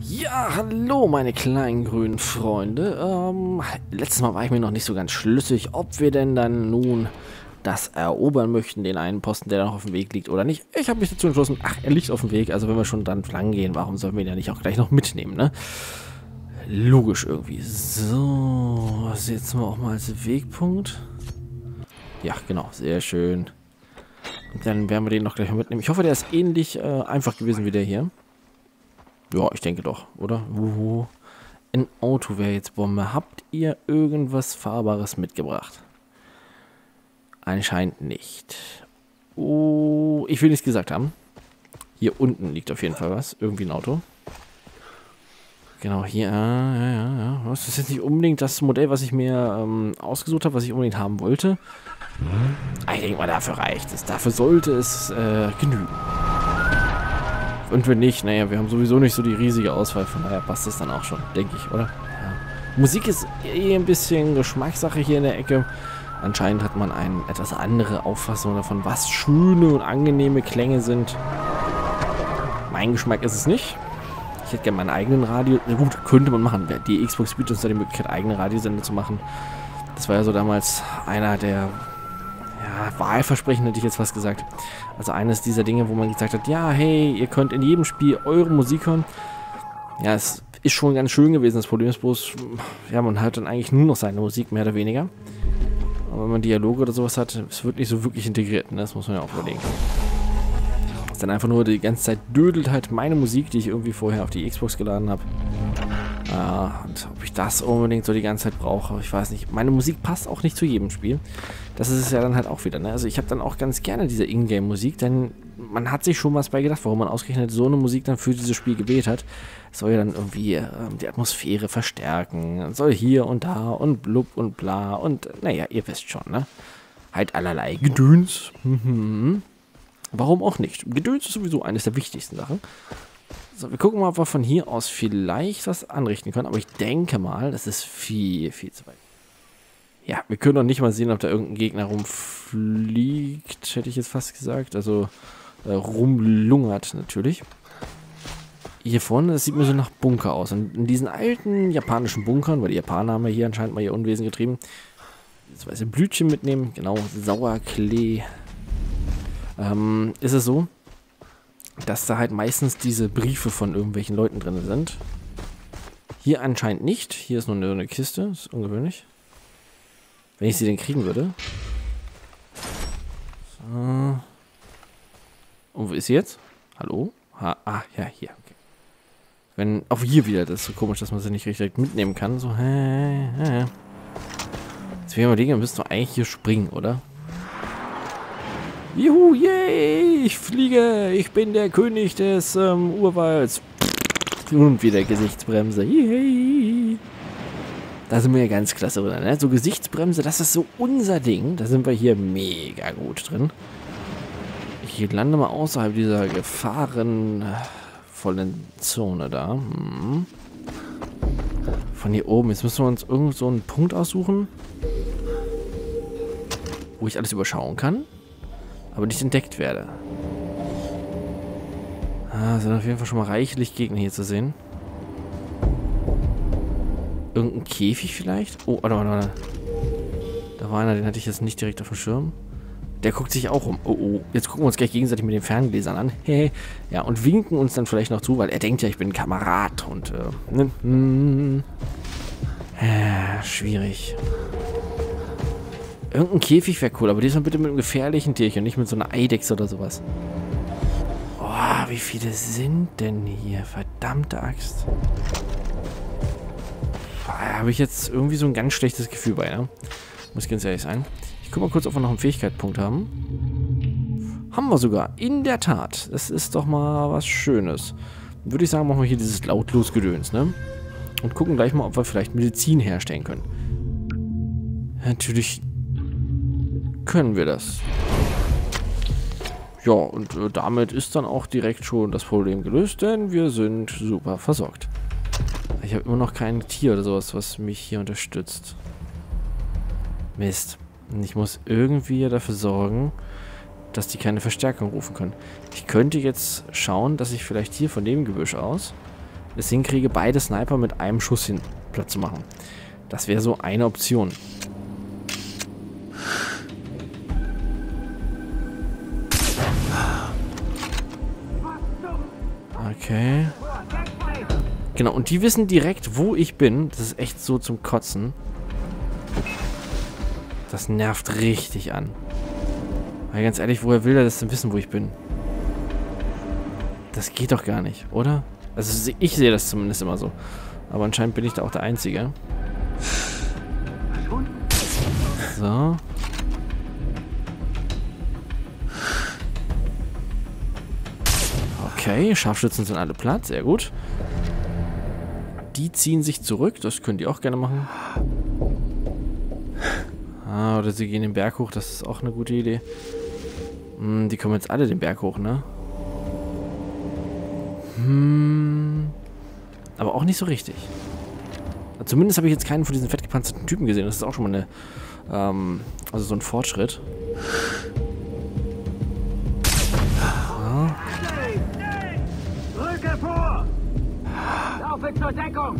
Ja, hallo meine kleinen grünen Freunde. Letztes Mal war ich mir noch nicht so ganz schlüssig, ob wir denn dann nun das erobern möchten, den einen Posten, der noch auf dem Weg liegt oder nicht. Ich habe mich dazu entschlossen, ach, er liegt auf dem Weg, also wenn wir schon dann lang gehen, warum sollen wir ihn ja nicht auch gleich noch mitnehmen, ne? Logisch irgendwie. So, was setzen wir auch mal als Wegpunkt? Ja, genau, sehr schön. Und dann werden wir den noch gleich mal mitnehmen. Ich hoffe, der ist ähnlich einfach gewesen wie der hier. Ja, ich denke doch, oder? Ein Auto wäre jetzt Bombe. Habt ihr irgendwas Fahrbares mitgebracht? Anscheinend nicht. Oh, ich will nichts gesagt haben. Hier unten liegt auf jeden Fall was. Irgendwie ein Auto. Genau, hier. Ja. Das ist jetzt nicht unbedingt das Modell, was ich mir ausgesucht habe, was ich unbedingt haben wollte. Ich denke mal, dafür reicht es. Dafür sollte es genügen. Und wenn nicht, naja, wir haben sowieso nicht so die riesige Auswahl, von daher passt es dann auch schon, denke ich, oder? Ja. Musik ist eh ein bisschen Geschmackssache hier in der Ecke. Anscheinend hat man eine etwas andere Auffassung davon, was schöne und angenehme Klänge sind. Mein Geschmack ist es nicht. Ich hätte gerne meinen eigenen Radio. Na gut, könnte man machen. Die Xbox bietet uns da die Möglichkeit, eigene Radiosender zu machen. Das war ja so damals einer der Wahlversprechen, hätte ich jetzt fast gesagt. Also eines dieser Dinge, wo man gesagt hat, ja, hey, ihr könnt in jedem Spiel eure Musik hören. Ja, es ist schon ganz schön gewesen. Das Problem ist bloß, ja, man hört dann eigentlich nur noch seine Musik, mehr oder weniger. Aber wenn man Dialoge oder sowas hat, es wird nicht so wirklich integriert, ne? Das muss man ja auch überlegen. Es dann einfach nur die ganze Zeit dödelt halt meine Musik, die ich irgendwie vorher auf die Xbox geladen habe. Und ob ich das unbedingt so die ganze Zeit brauche, ich weiß nicht. Meine Musik passt auch nicht zu jedem Spiel. Das ist es ja dann halt auch wieder, ne? Also ich habe dann auch ganz gerne diese Ingame-Musik, denn man hat sich schon was bei gedacht, warum man ausgerechnet so eine Musik dann für dieses Spiel gewählt hat. Es soll ja dann irgendwie die Atmosphäre verstärken, soll hier und da und blub und bla und naja, ihr wisst schon, ne? Halt allerlei Gedöns. Warum auch nicht? Gedöns ist sowieso eines der wichtigsten Sachen. So, wir gucken mal, ob wir von hier aus vielleicht was anrichten können, aber ich denke mal, das ist viel, viel zu weit. Ja, wir können noch nicht mal sehen, ob da irgendein Gegner rumfliegt, hätte ich jetzt fast gesagt. Also rumlungert natürlich. Hier vorne, das sieht mir so nach Bunker aus. Und in diesen alten japanischen Bunkern, weil die Japaner haben ja hier anscheinend mal ihr Unwesen getrieben, das weiße Blütchen mitnehmen, genau, Sauerklee. Ist es so, dass da halt meistens diese Briefe von irgendwelchen Leuten drin sind. Hier anscheinend nicht. Hier ist nur eine Kiste, das ist ungewöhnlich. Wenn ich sie denn kriegen würde. So. Und wo ist sie jetzt? Hallo? Ja, hier. Okay. Wenn, auch hier wieder, das ist so komisch, dass man sie nicht richtig mitnehmen kann. So, Jetzt will ich mal überlegen, dann müsst du eigentlich hier springen, oder? Juhu, yay, ich fliege, ich bin der König des Urwalds. Und wieder Gesichtsbremse, yay. Da sind wir ja ganz klasse drin, ne? So Gesichtsbremse, das ist so unser Ding. Da sind wir hier mega gut drin. Ich lande mal außerhalb dieser gefahrenvollen Zone da. Von hier oben. Jetzt müssen wir uns irgend so einen Punkt aussuchen, wo ich alles überschauen kann, aber nicht entdeckt werde. Sind auf jeden Fall schon mal reichlich Gegner hier zu sehen. Irgendein Käfig vielleicht? Oh, warte. Da war einer, den hatte ich jetzt nicht direkt auf dem Schirm. Der guckt sich auch um. Oh. Jetzt gucken wir uns gleich gegenseitig mit den Ferngläsern an. Ja, und winken uns dann vielleicht noch zu, weil er denkt ja, ich bin ein Kamerad. Und, schwierig. Irgendein Käfig wäre cool, aber diesmal bitte mit einem gefährlichen Tierchen, nicht mit so einer Eidechse oder sowas. Oh, wie viele sind denn hier? Verdammte Axt. Habe ich jetzt irgendwie so ein ganz schlechtes Gefühl bei, ne? Muss ganz ehrlich sein. Ich gucke mal kurz, ob wir noch einen Fähigkeitspunkt haben. Haben wir sogar. In der Tat. Das ist doch mal was Schönes. Dann würde ich sagen, machen wir hier dieses lautlos Gedöns, ne? Und gucken gleich mal, ob wir vielleicht Medizin herstellen können. Natürlich können wir das. Ja, und damit ist dann auch direkt schon das Problem gelöst, denn wir sind super versorgt. Ich habe immer noch kein Tier oder sowas, was mich hier unterstützt. Mist. Und ich muss irgendwie dafür sorgen, dass die keine Verstärkung rufen können. Ich könnte jetzt schauen, dass ich vielleicht hier von dem Gebüsch aus es hinkriege, beide Sniper mit einem Schuss platt zu machen. Das wäre so eine Option. Okay. Genau, und die wissen direkt, wo ich bin. Das ist echt so zum Kotzen. Das nervt richtig an. Weil ganz ehrlich, woher will er das denn wissen, wo ich bin? Das geht doch gar nicht, oder? Also ich sehe das zumindest immer so. Aber anscheinend bin ich da auch der Einzige. So. Okay, Scharfschützen sind alle platt, sehr gut. Die ziehen sich zurück, das könnt ihr auch gerne machen. Ah, oder sie gehen den Berg hoch, das ist auch eine gute Idee. Die kommen jetzt alle den Berg hoch, ne? Aber auch nicht so richtig. Zumindest habe ich jetzt keinen von diesen fettgepanzerten Typen gesehen, das ist auch schon mal eine, also so ein Fortschritt. Rücke vor! Laufe zur Deckung!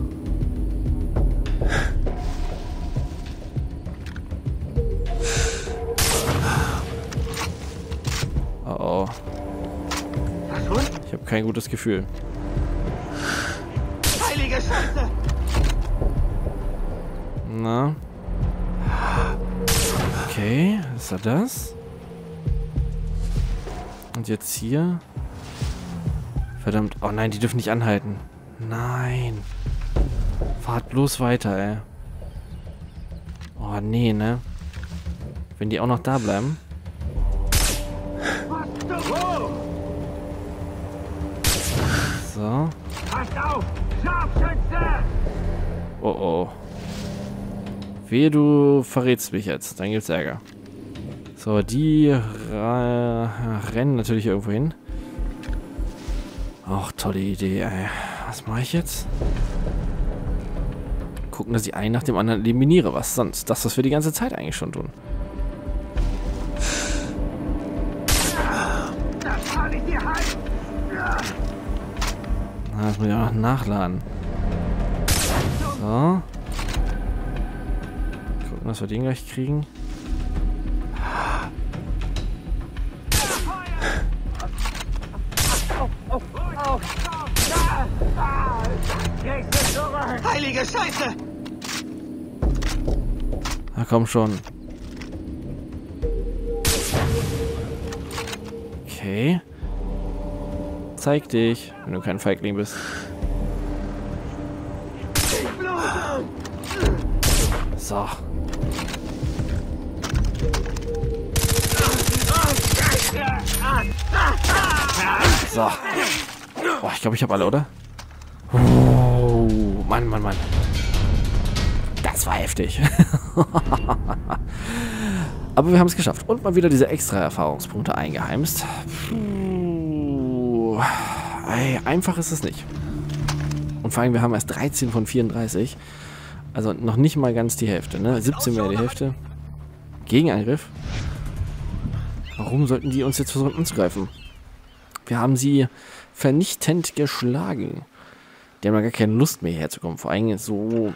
Oh oh. Ich habe kein gutes Gefühl. Heilige Scheiße! Na. Okay, ist er das? Und jetzt hier. Verdammt. Oh nein, die dürfen nicht anhalten. Nein. Fahrt bloß weiter, ey. Oh nee, ne? Wenn die auch noch da bleiben. So. Passt auf! Scharfschütze! Oh oh. Wehe, du verrätst mich jetzt. Dann gibt's Ärger. So, die rennen natürlich irgendwo hin. Ach, tolle Idee, ey. Was mache ich jetzt? Gucken, dass ich einen nach dem anderen eliminiere. Was sonst? Das, was wir die ganze Zeit eigentlich schon tun. Das kann ich dir halten! Na, das muss ich auch noch nachladen. So. Gucken, dass wir den gleich kriegen. Heilige Scheiße! Na komm schon. Okay. Zeig dich, wenn du kein Feigling bist. So. So. Boah, ich glaube, ich habe alle, oder? Oh, Mann, Mann, Mann. Das war heftig. Aber wir haben es geschafft. Und mal wieder diese extra Erfahrungspunkte eingeheimst. Puh. Ey, einfach ist es nicht. Und vor allem, wir haben erst 13 von 34. Also noch nicht mal ganz die Hälfte, ne? 17 wäre die Hälfte. Gegenangriff. Warum sollten die uns jetzt versuchen anzugreifen? Wir haben sie vernichtend geschlagen. Die haben ja gar keine Lust mehr herzukommen. Vor allem jetzt so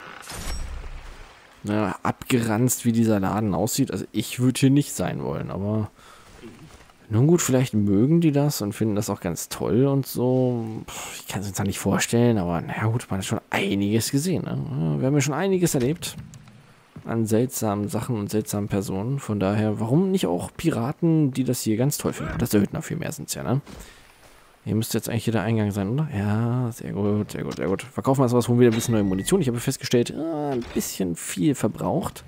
abgeranzt, wie dieser Laden aussieht. Also ich würde hier nicht sein wollen, aber nun gut, vielleicht mögen die das und finden das auch ganz toll und so. Ich kann es uns da nicht vorstellen, aber naja gut, man hat schon einiges gesehen. Ne? Wir haben ja schon einiges erlebt an seltsamen Sachen und seltsamen Personen. Von daher, warum nicht auch Piraten, die das hier ganz toll finden? Das Söldner viel mehr sind es ja, ne? Hier müsste jetzt eigentlich hier der Eingang sein, oder? Ja, sehr gut, sehr gut, sehr gut. Verkaufen wir das was, holen wieder ein bisschen neue Munition. Ich habe festgestellt, ein bisschen viel verbraucht.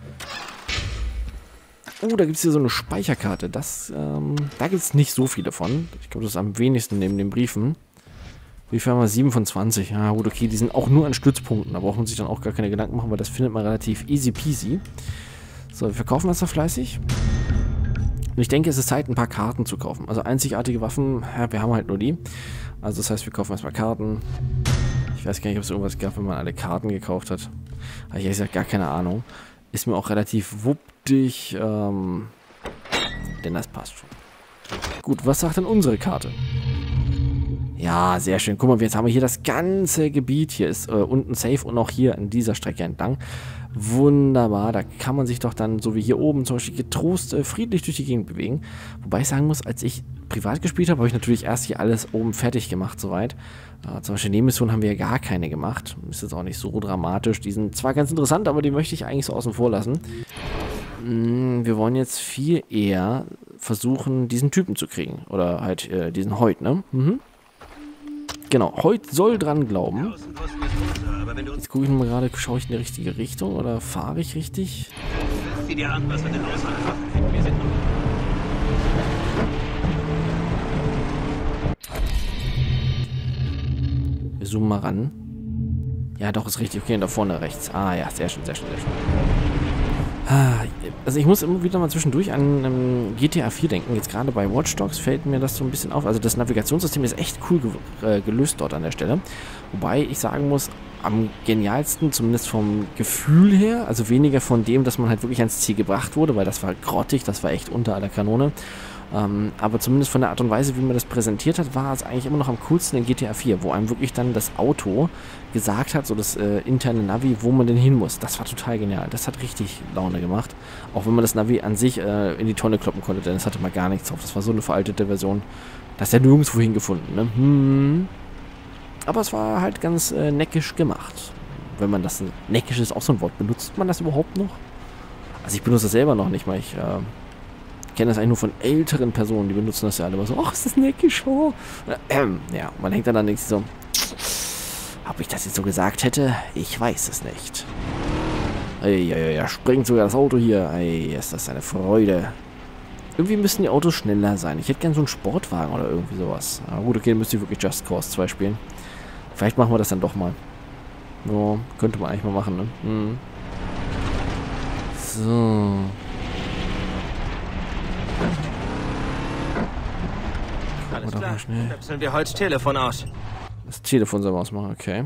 Oh, da gibt es hier so eine Speicherkarte. Das, da gibt es nicht so viele von. Ich glaube, das ist am wenigsten neben den Briefen. Wie viel haben wir? 7 von 20. Ja gut, okay, die sind auch nur an Stützpunkten. Da braucht man sich dann auch gar keine Gedanken machen, weil das findet man relativ easy peasy. So, wir verkaufen das noch fleißig. Und ich denke, es ist Zeit, ein paar Karten zu kaufen. Also einzigartige Waffen, ja, wir haben halt nur die. Also das heißt, wir kaufen erstmal Karten. Ich weiß gar nicht, ob es irgendwas gab, wenn man alle Karten gekauft hat. Aber ich habe gesagt, gar keine Ahnung. Ist mir auch relativ wuppdig, denn das passt schon. Gut, was sagt denn unsere Karte? Ja, sehr schön. Guck mal, jetzt haben wir hier das ganze Gebiet. Hier ist unten safe und auch hier an dieser Strecke entlang. Wunderbar. Da kann man sich doch dann, so wie hier oben zum Beispiel, getrost friedlich durch die Gegend bewegen. Wobei ich sagen muss, als ich privat gespielt habe, habe ich natürlich erst hier alles oben fertig gemacht, soweit. Zum Beispiel Nebenmissionen haben wir ja gar keine gemacht. Ist jetzt auch nicht so dramatisch. Die sind zwar ganz interessant, aber die möchte ich eigentlich so außen vor lassen. Wir wollen jetzt viel eher versuchen, diesen Typen zu kriegen. Oder halt diesen Hoyt, ne? Mhm. Genau, Hoyt soll dran glauben. Jetzt gucke ich mal gerade, schaue ich in die richtige Richtung oder fahre ich richtig? Sieh dir an, was wir denn aushalten. Wir sind Wir zoomen mal ran. Ja, doch, ist richtig. Okay, und da vorne rechts. Ah ja, sehr schön, sehr schön, sehr schön. Also ich muss immer wieder mal zwischendurch an GTA 4 denken. Jetzt gerade bei Watch Dogs fällt mir das so ein bisschen auf. Also das Navigationssystem ist echt cool gelöst dort an der Stelle. Wobei ich sagen muss, am genialsten, zumindest vom Gefühl her, also weniger von dem, dass man halt wirklich ans Ziel gebracht wurde, weil das war grottig, das war echt unter aller Kanone. Aber zumindest von der Art und Weise, wie man das präsentiert hat, war es eigentlich immer noch am coolsten in GTA 4, wo einem wirklich dann das Auto gesagt hat, so das interne Navi, wo man denn hin muss. Das war total genial. Das hat richtig Laune gemacht. Auch wenn man das Navi an sich in die Tonne kloppen konnte, denn es hatte mal gar nichts drauf. Das war so eine veraltete Version. Das ist ja nirgendwo hingefunden, ne? Aber es war halt ganz neckisch gemacht. Wenn man das, neckisch ist auch so ein Wort, benutzt man das überhaupt noch? Also ich benutze das selber noch nicht mal. Ich kenne das eigentlich nur von älteren Personen, die benutzen das ja alle immer so, ach, ist das neckisch, oh. Ja, man hängt dann nichts so, ob ich das jetzt so gesagt hätte, ich weiß es nicht. Ja, springt sogar das Auto hier, ey, ist das eine Freude. Irgendwie müssen die Autos schneller sein. Ich hätte gern so einen Sportwagen oder irgendwie sowas. Aber gut, okay, dann müsst ihr wirklich Just Cause 2 spielen. Vielleicht machen wir das dann doch mal. So, könnte man eigentlich mal machen, ne? So. alles klar. Stöpseln wir Holz Telefon aus. Das Telefon soll man ausmachen, okay.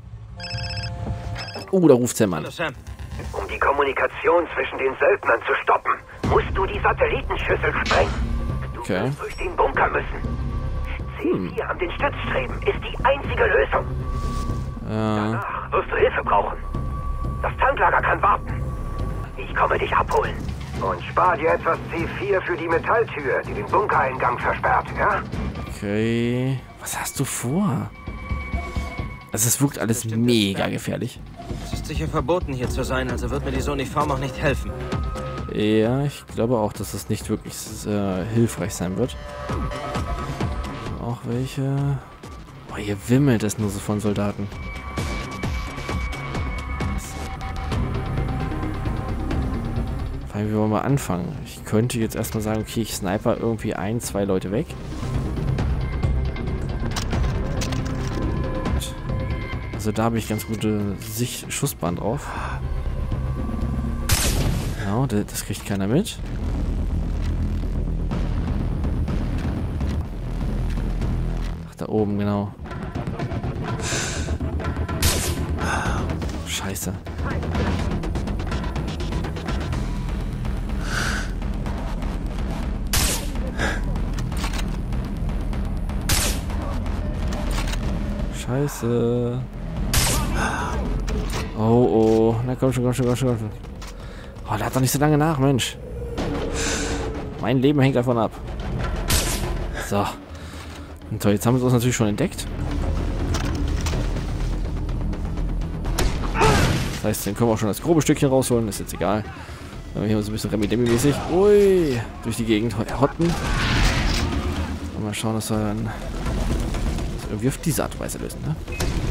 Da ruft der Mann. Hallo, Sam. Um die Kommunikation zwischen den Söldnern zu stoppen, musst du die Satellitenschüssel sprengen. Du wirst durch den Bunker müssen. C4 an den Stützstreben ist die einzige Lösung. Danach wirst du Hilfe brauchen. Das Tanklager kann warten. Ich komme dich abholen. Und spar dir etwas C4 für die Metalltür, die den Bunkereingang versperrt, ja? Okay. Was hast du vor? Also es wirkt alles mega gefährlich. Es ist sicher verboten, hier zu sein, also wird mir diese Uniform auch nicht helfen. Ja, ich glaube auch, dass das nicht wirklich hilfreich sein wird. Auch welche... Oh, hier wimmelt es nur so von Soldaten. Wie wollen wir anfangen? Ich könnte jetzt erstmal sagen, okay, ich sniper irgendwie 1, 2 Leute weg. Also da habe ich ganz gute Schussbahn drauf. Genau, das kriegt keiner mit. Ach, da oben, genau. Scheiße. Scheiße. Oh. Na komm schon. Oh, lad doch nicht so lange nach, Mensch. Mein Leben hängt davon ab. So. Und toll, jetzt haben wir uns natürlich schon entdeckt. Das heißt, den können wir auch schon das grobe Stückchen rausholen. Ist jetzt egal. Hier so ein bisschen Remi-Demi-mäßig. Ui. Durch die Gegend hotten. Und mal schauen, dass wir dann irgendwie auf diese Art und Weise lösen, ne?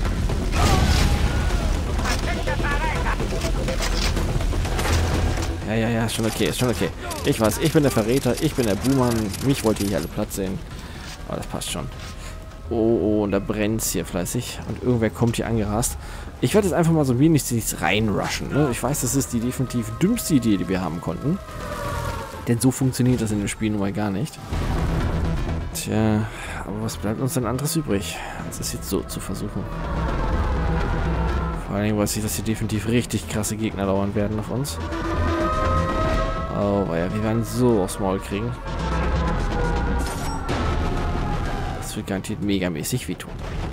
Ja, ist schon okay. Ich weiß, ich bin der Verräter, ich bin der Buhmann, mich wollt ihr hier alle Platz sehen. Aber das passt schon. Oh, und da brennt's hier fleißig. Und irgendwer kommt hier angerast. Ich werde jetzt einfach mal so wenig reinrushen, ne? Ich weiß, das ist die definitiv dümmste Idee, die wir haben konnten. Denn so funktioniert das in dem Spiel nun mal gar nicht. Tja, aber was bleibt uns denn anderes übrig, als es jetzt so zu versuchen? Vor allen Dingen weiß ich, dass hier definitiv richtig krasse Gegner lauern werden auf uns. Oh, ja, wir werden so aufs Maul kriegen. Das Das wird garantiert megamäßig wehtun.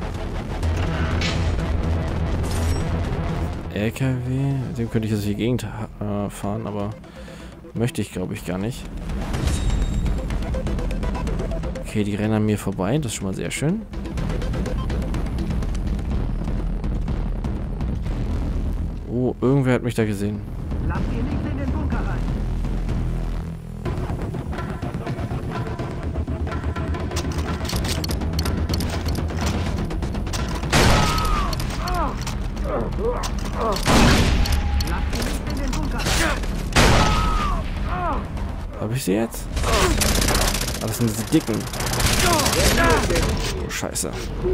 LKW, mit dem könnte ich jetzt die Gegend fahren, aber möchte ich, glaube ich, gar nicht. Okay, die rennen an mir vorbei, das ist schon mal sehr schön. Oh, irgendwer hat mich da gesehen. Lass ihn nicht in den Bunker rein. Lass ihn nicht in den Bunker rein. Hab ich sie jetzt? Ah, das sind diese dicken. Oh, scheiße.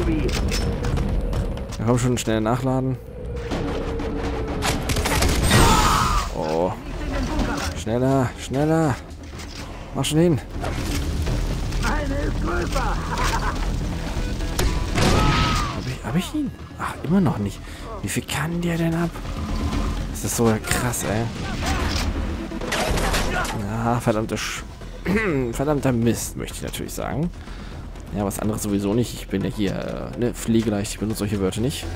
Da komm schon, schnell nachladen. Oh. Schneller, schneller. Mach schon hin. Eine ist größer. Hab ich ihn? Ach, immer noch nicht. Wie viel kann der denn ab? Das ist so krass, ey. Ja, verdammter Mist, möchte ich natürlich sagen. Ja, was anderes sowieso nicht. Ich bin ja hier, ne, pflegeleicht. Ich benutze solche Wörter nicht.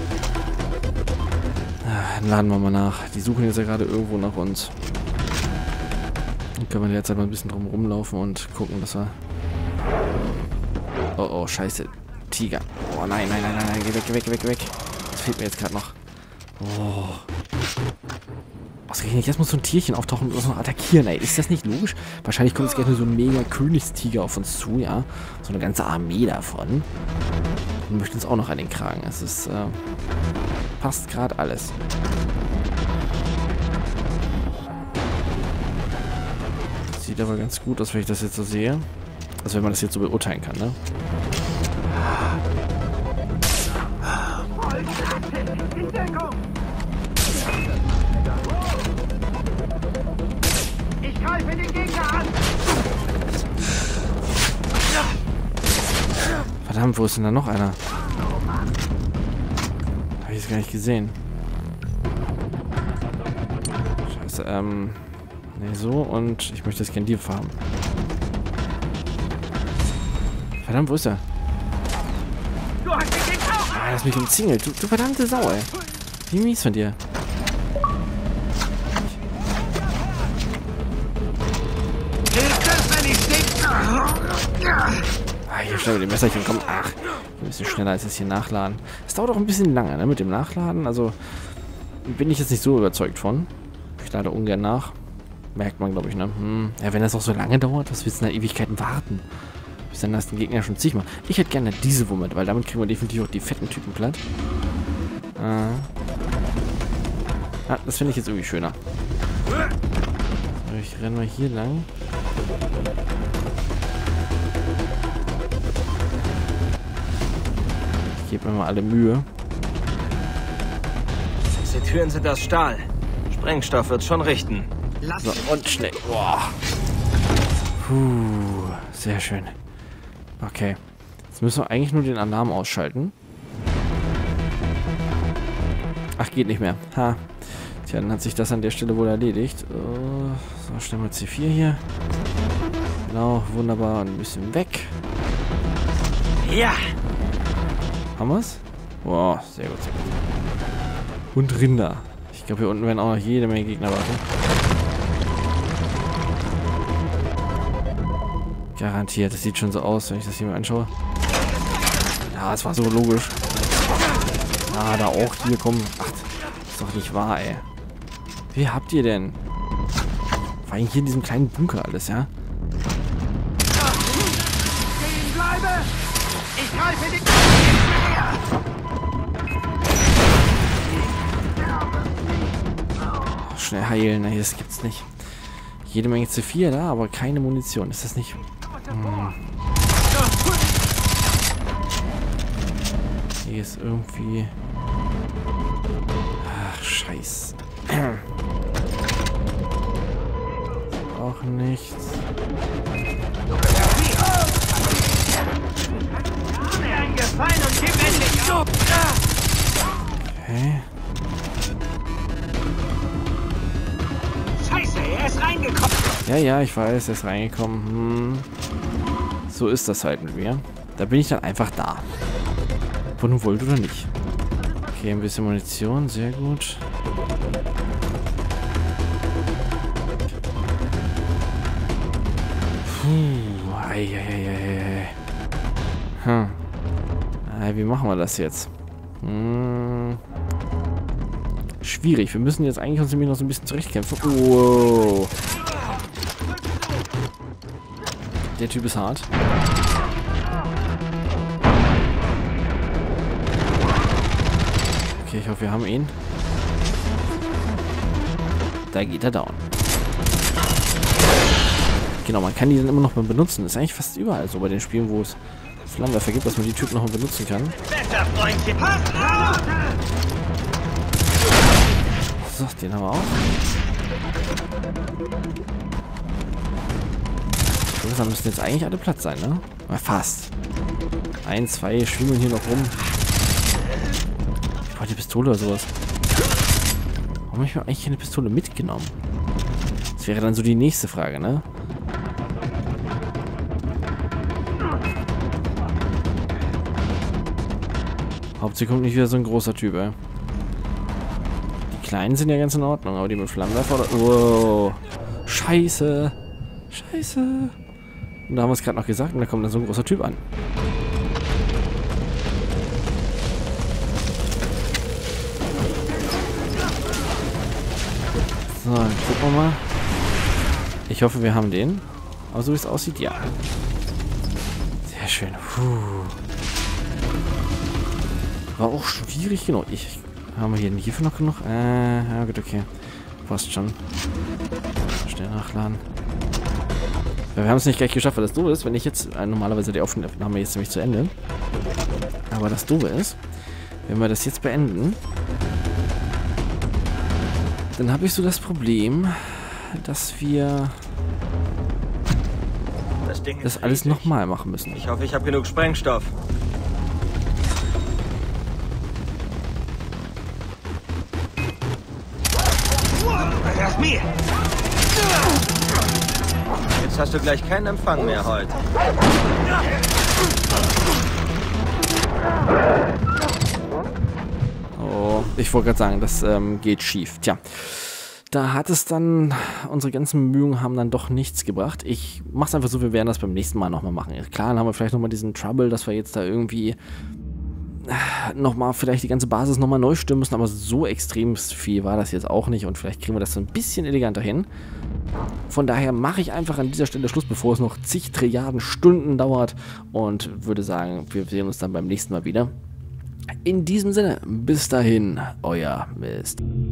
Dann laden wir mal nach. Die suchen jetzt ja gerade irgendwo nach uns. Dann können wir jetzt halt mal ein bisschen drum rumlaufen und gucken, dass wir... Oh, oh, scheiße. Tiger. Oh, nein, nein, nein, nein, geh weg, geh weg, geh weg, geh weg. Das fehlt mir jetzt gerade noch. Oh. Ausgerechnet, jetzt muss so ein Tierchen auftauchen und uns noch attackieren, ey. Ist das nicht logisch? Wahrscheinlich kommt jetzt gleich nur so ein mega Königstiger auf uns zu, ja. So eine ganze Armee davon. Und möchten uns auch noch an den Kragen. Es ist, passt gerade alles. Sieht aber ganz gut aus, wenn ich das jetzt so sehe. Also wenn man das jetzt so beurteilen kann, ne? Ich greife den Gegner an. Verdammt, wo ist denn da noch einer? Habe ich jetzt gar nicht gesehen. Scheiße, ne, so und ich möchte jetzt gerne die farmen. Verdammt, wo ist er? Du hast den Gegner auch. Ah, lass mich umzingelt. Du verdammte Sau, ey. Wie mies von dir. Hilft das, wenn ich stehe? Ah, hier schnell mit dem Messerchen, komm. Ach, ein bisschen schneller als es hier nachladen. Es dauert auch ein bisschen lange, ne, mit dem Nachladen. Also bin ich jetzt nicht so überzeugt von. Ich lade ungern nach. Merkt man, glaube ich, ne? Ja, wenn das auch so lange dauert, was willst du in der Ewigkeiten warten? Bis dann hast du den Gegner schon zigmal. Ich hätte gerne diese Wumme, weil damit kriegen wir definitiv auch die fetten Typen platt. Ah, das finde ich jetzt irgendwie schöner. Ich renne mal hier lang. Ich gebe mir mal alle Mühe. Diese Türen sind aus Stahl. Sprengstoff wird schon richten. So, und schnell. Boah. Puh, sehr schön. Okay. Jetzt müssen wir eigentlich nur den Alarm ausschalten. Ach, geht nicht mehr. Ha. Tja, dann hat sich das an der Stelle wohl erledigt. So, stellen wir C4 hier. Genau, wunderbar. Und ein bisschen weg. Ja! Haben wir's? Boah, sehr gut, sehr gut. Und Rinder. Ich glaube, hier unten werden auch noch jede Menge Gegner warten. Garantiert, das sieht schon so aus, wenn ich das hier mal anschaue. Ja, es war so logisch. Ah, da auch hier kommen. Ach, ist doch nicht wahr, ey. Wie habt ihr denn? War eigentlich hier in diesem kleinen Bunker alles, ja? Stehen bleibe. Ich greife den Schnell heilen, ey, das gibt's nicht. Jede Menge C4 da, aber keine Munition. Ist das nicht... Hier ist irgendwie... Ach, scheiße. Auch nichts. Gefallen und gib endlich auf. Okay. Scheiße, er ist reingekommen. Ja, ich weiß, er ist reingekommen. So ist das halt mit mir. Da bin ich dann einfach da. Ob ihr nun wollt oder nicht. Okay, ein bisschen Munition, sehr gut. Puh, eieieiei. Wie machen wir das jetzt? Schwierig. Wir müssen jetzt eigentlich uns nämlich noch so ein bisschen zurechtkämpfen. Wow. Der Typ ist hart. Okay, ich hoffe, wir haben ihn. Da geht er down. Genau, man kann die dann immer noch mal benutzen. Das ist eigentlich fast überall so bei den Spielen, wo es Flammenwerfer gibt, dass man die Typen noch mal benutzen kann. So, den haben wir auch. So, müssen jetzt eigentlich alle Platz sein, ne? Na, fast. 1, 2 schwimmen hier noch rum. Ich wollte die Pistole oder sowas. Warum habe ich mir eigentlich keine Pistole mitgenommen? Das wäre dann so die nächste Frage, ne? Hauptsächlich kommt nicht wieder so ein großer Typ, ey. Die kleinen sind ja ganz in Ordnung, aber die mit Flammenwerfer oder... Wow. Scheiße. Scheiße. Und da haben wir es gerade noch gesagt und da kommt dann so ein großer Typ an. So, dann gucken wir mal. Ich hoffe, wir haben den. Aber so wie es aussieht, ja. Sehr schön. Puh. War auch schwierig, genau. Haben wir hier hierfür noch genug? Ja gut, okay. Passt schon. Schnell nachladen. Ja, wir haben es nicht gleich geschafft, weil das doofe ist, wenn ich jetzt, normalerweise die Aufnahme jetzt nämlich zu Ende. Aber das doofe ist, wenn wir das jetzt beenden, dann habe ich so das Problem, dass wir das alles nochmal machen müssen. Ich hoffe, ich habe genug Sprengstoff. Jetzt hast du gleich keinen Empfang mehr heute. Oh, ich wollte gerade sagen, das geht schief. Tja, da hat es dann, unsere ganzen Bemühungen haben dann doch nichts gebracht. Ich mach's einfach so, wir werden das beim nächsten Mal nochmal machen. Klar, dann haben wir vielleicht nochmal diesen Trouble, dass wir jetzt da irgendwie nochmal vielleicht die ganze Basis nochmal neu stimmen müssen, aber so extrem viel war das jetzt auch nicht und vielleicht kriegen wir das so ein bisschen eleganter hin. Von daher mache ich einfach an dieser Stelle Schluss, bevor es noch zig Trilliarden Stunden dauert und würde sagen, wir sehen uns dann beim nächsten Mal wieder. In diesem Sinne, bis dahin, euer Mist.